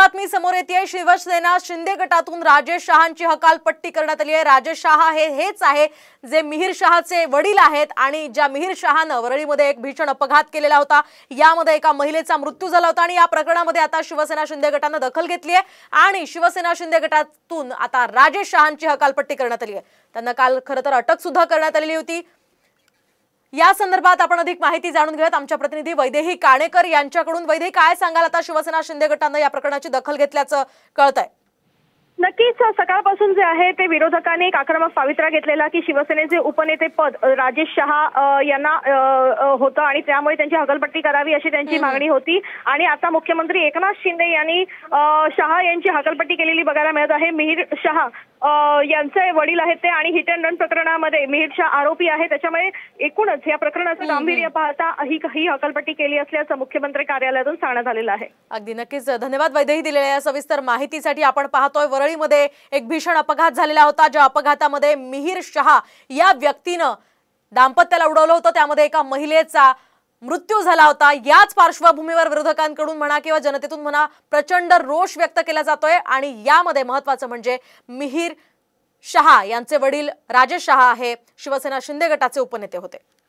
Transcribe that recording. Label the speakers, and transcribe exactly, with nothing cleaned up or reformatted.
Speaker 1: बातमी समोर येते। शिवसेना शिंदे गटातून राजेश शहांची हकालपट्टी करण्यात आली आहे। राजेश शहा हे हेच आहे जे मिहिर शहाचे वडील आहेत आणि ज्या मिहिर शहाने वरळीमध्ये एक भीषण अपघात केलेला होता। यामध्ये एका महिलेचा मृत्यू झाला होता आणि या प्रकरणामध्ये आता शिवसेना शिंदे गटाने दखल घेतली आहे आणि शिवसेना शिंदे गटातून आता राजेश शहांची हकालपट्टी करण्यात आली आहे। त्यांना काल खरं तर अटक सुद्धा करण्यात आलेली होती। या संदर्भात आपण अधिक माहिती जाणून घेऊयात आमच्या प्रतिनिधी वैदेही काणेकर यांच्याकडून। वैदेही, काय सांगाल, आता शिवसेना शिंदे गटाने या प्रकरणाची दखल घेतल्याचं कळतंय?
Speaker 2: नक्कीच सकाळपासून जे आहे ते विरोधकांनी एक आक्रमक पवित्रा घेतलेला की शिवसेनेचे उपनेते पद राजेश शहा यांना होतं आणि त्यामुळे त्यांची हकालपट्टी करावी अशी त्यांची मागणी होती। आणि आता मुख्यमंत्री एकनाथ शिंदे यांनी शहा यांची हकालपट्टी केलेली बघायला मिळत आहे। मिहिर शहा यांचे वडील आहेत ते आणि हिट अँड रन प्रकरणामध्ये मिहिर शहा आरोपी आहे। त्याच्यामुळे एकूणच या प्रकरणाचं गांभीर्य पाहता ही ही हकालपट्टी केली असल्याचं मुख्यमंत्री कार्यालयातून सांगण्यात आलेलं आहे।
Speaker 1: अगदी नक्कीच धन्यवाद वैदेही दिलेल्या या सविस्तर माहितीसाठी। आपण पाहतोय वरळीमध्ये एक भीषण अपघात झालेला होता, ज्या अपघातामध्ये मिहिर शहा या व्यक्तीनं दाम्पत्याला उडवलं होतं। त्यामध्ये एका महिलेचा मृत्यू झाला होता। याच पार्श्वभूमीवर विरोधकांकडून म्हणा किंवा जनतेतून म्हणा प्रचंड रोष व्यक्त केला जातोय आणि यामध्ये महत्त्वाचं म्हणजे मिहिर शहा यांचे वडील राजेश शहा हे शिवसेना शिंदे गटाचे उपनेते होते।